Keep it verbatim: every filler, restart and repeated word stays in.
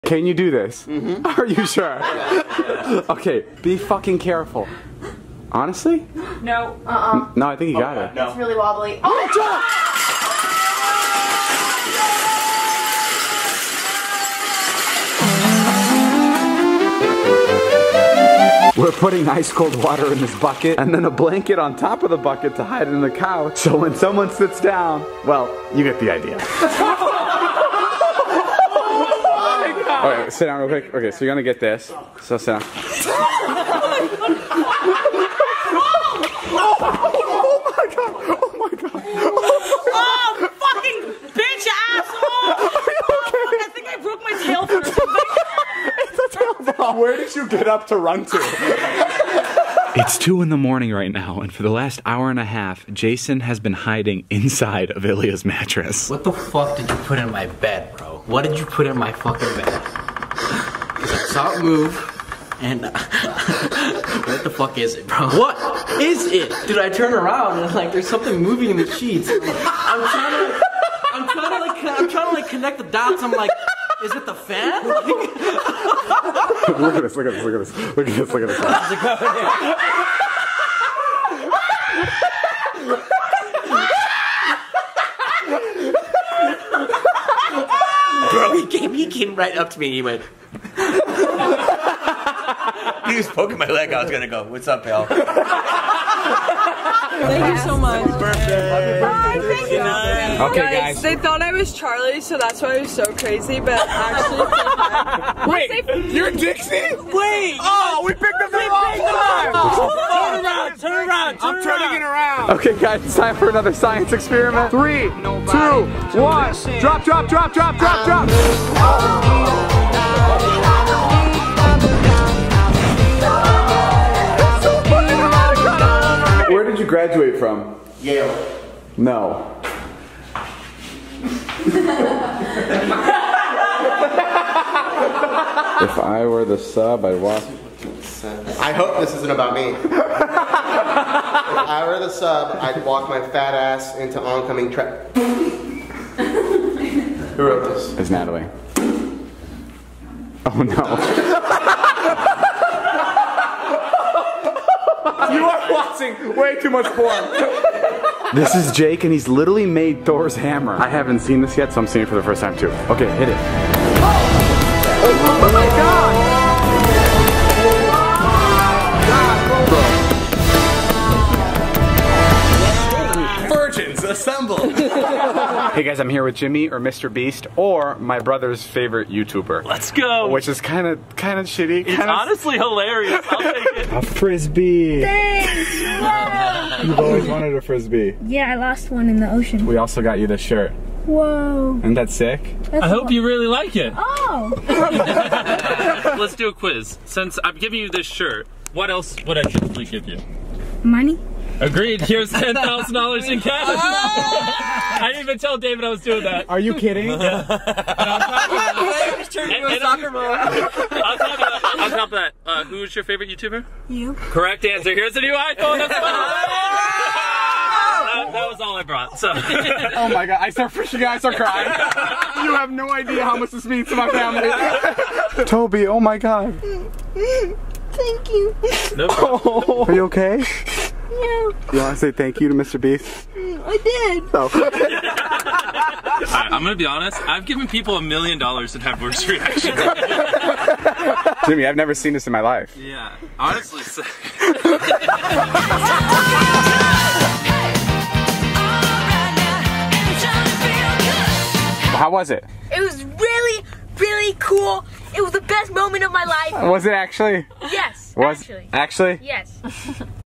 Can you do this? Mm-hmm. Are you sure? Okay, be fucking careful. Honestly? No. Uh-uh. No, I think you got Oh, it. no. It's really wobbly. Oh! We're putting ice cold water in this bucket and then a blanket on top of the bucket to hide in the couch. So when someone sits down, well, you get the idea. Okay, sit down real quick. Okay, so you're gonna get this. So sit down. Oh my god! Oh my god! Oh, fucking bitch, asshole! Okay. I think I broke my tail for something. It's a tail ball. Where did you get up to run to? It's two in the morning right now, and for the last hour and a half, Jason has been hiding inside of Ilya's mattress. What the fuck did you put in my bed, bro? What did you put in my fucking bed? Because I saw it move, and what the fuck is it, bro? What is it? Dude, I turn around and like there's something moving in the sheets. I'm trying to, I'm trying to like, I'm trying to like connect the dots. I'm like, is it the fan? Look at this, look at this, look at this, look at this, look at this. Bro, he came, he came right up to me and he went. He was poking my leg. I was gonna go, what's up, pal? Thank you so much. Happy birthday. Hi, thank you. Okay, guys. They thought I was Charlie, so that's why I was so crazy, but actually... Wait, you're Dixie? Wait! Oh, we picked up the wrong one! Turn around, turn around, turn I'm turning it around. Okay, guys, it's time for another science experiment. Three, two, one. Drop, drop, drop, drop, drop, drop. Where did you graduate from? Yale. No. If I were the sub, I'd walk. I hope this isn't about me. If I were the sub, I'd walk my fat ass into oncoming tra- Who wrote this? It's Natalie. Oh no. You are watching way too much porn. This is Jake, and he's literally made Thor's hammer. I haven't seen this yet, so I'm seeing it for the first time too. Okay, hit it. Oh, oh my god! Virgins, assemble! Hey guys, I'm here with Jimmy or Mister Beast or my brother's favorite YouTuber. Let's go! Which is kind of kind of shitty. It's kinda honestly hilarious. I'll take it. A frisbee. Thanks! Whoa! You've always wanted a frisbee. Yeah, I lost one in the ocean. We also got you this shirt. Whoa. Isn't that sick? That's I hope what- you really like it. Oh! Let's do a quiz. Since I'm giving you this shirt, what else would I truthfully give you? Money? Agreed. Here's ten thousand dollars in cash. I didn't even tell David I was doing that. Are you kidding? And on top of on top of that, uh, who's your favorite YouTuber? You. Correct answer. Here's a new iPhone. That's fine. that, that was all I brought. So. Oh my god, I start freaking out, I start crying. You have no idea how much this means to my family. Toby, oh my god. Thank you. No problem. Oh. Are you okay? Yeah, You want to say thank you to Mister Beast? I did. No. Alright, I'm gonna be honest. I've given people a million dollars and have worse reactions. Jimmy, I've never seen this in my life. Yeah, honestly. So How was it? It was really, really cool. It was the best moment of my life. Was it actually? Yes, Was actually. Actually? Yes.